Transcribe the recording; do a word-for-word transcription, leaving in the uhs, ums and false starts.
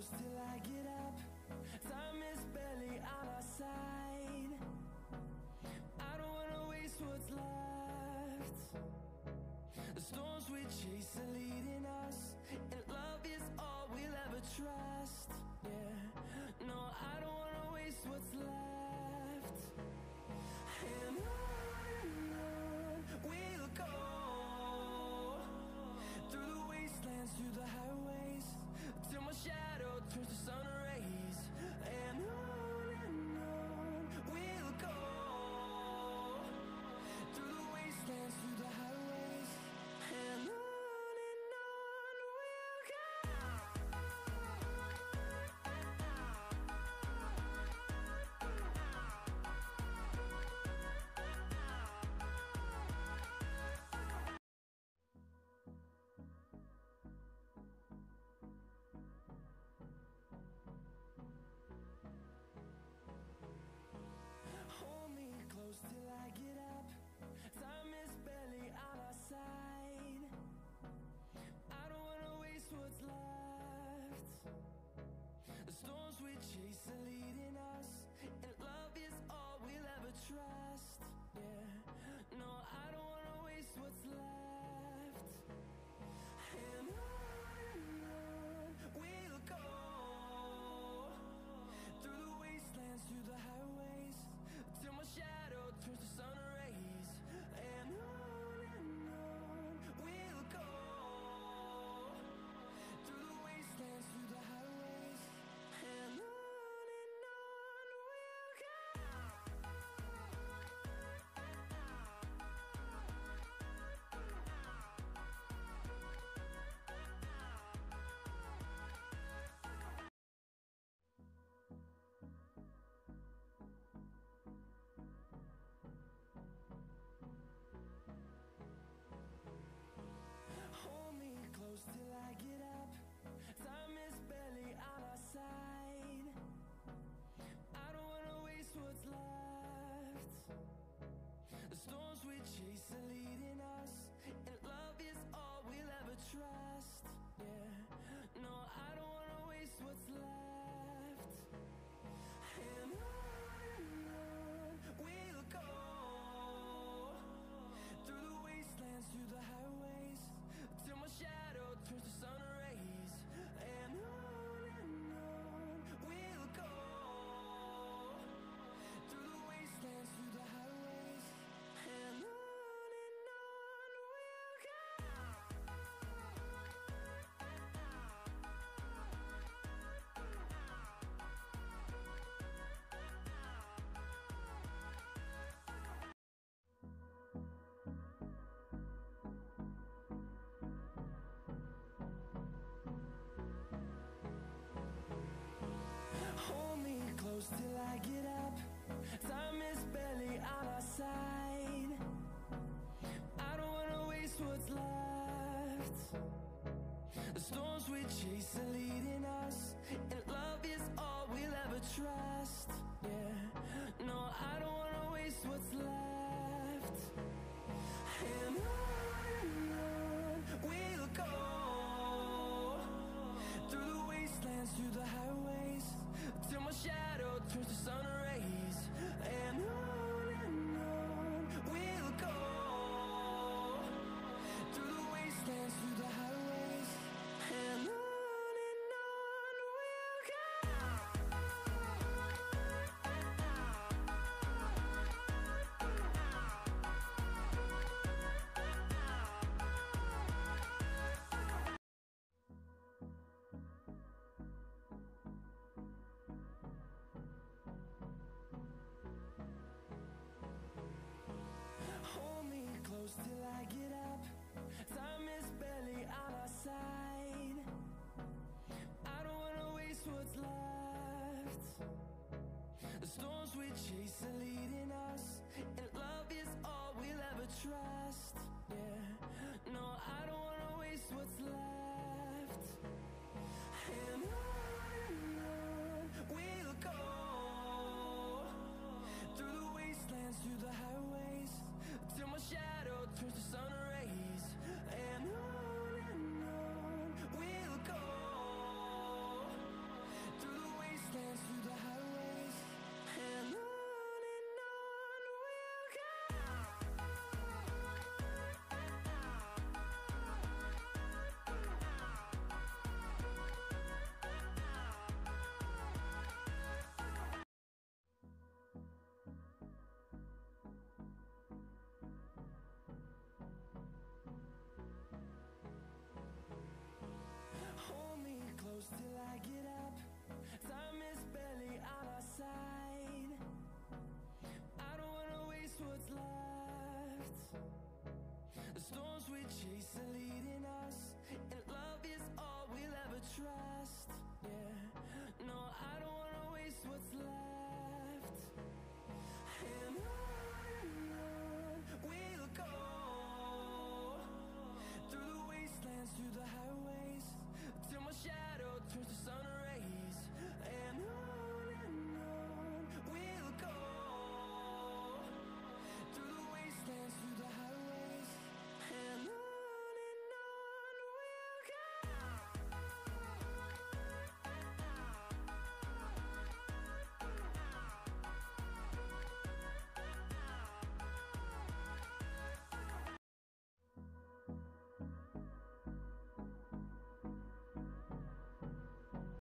close till I get up. Time is barely on our side. I don't wanna waste what's left. The storms we chase are leading us, and love is all we'll ever trust. Yeah, no, I don't wanna waste what's left. And on and on we'll go, through the wastelands, through the highways, till my shadow turns to sun rays. And on and on we'll go, through the wastelands, through the highways, and on and on we'll go. Hold me close till I get up. Time is barely on our side. I don't wanna waste what's left. The storms we chase are leading us, and love is all we'll ever trust. Yeah, no, I don't wanna waste what's left. And on and on we'll go, through the wastelands, through the highways, till my shadow turns to sun rays. And on and on we'll go, through the wastelands, through the highways, and on and on we'll go. Hold me close till I get up. Time is barely on our side. I don't wanna waste what's left. The storms we chase are leading us, and love is all we'll ever trust. Yeah, no, I don't wanna waste what's left. And on and on we'll go, through the wastelands, through the highways, till my shadow turns to sun rays. And on and on we'll go, through the wastelands, through the highways, and on and on we'll go. Hold me close till I get up. Time is barely on our side. I don't wanna waste what's left. The storms we chase are leading us, and love is all we'll ever trust. Yeah, no, I don't wanna waste what's left. And on and on we'll go, through the wastelands, through the highways, till my shadow turns to sun rays. And on and on we'll go, through the wastelands, through the highways, and on and on we'll go. Hold me close till I get up. Time is barely on our side. I don't wanna waste what's left. The storms we chase are leading us, and love is all we'll ever trust. Yeah, no, I don't wanna waste what's left.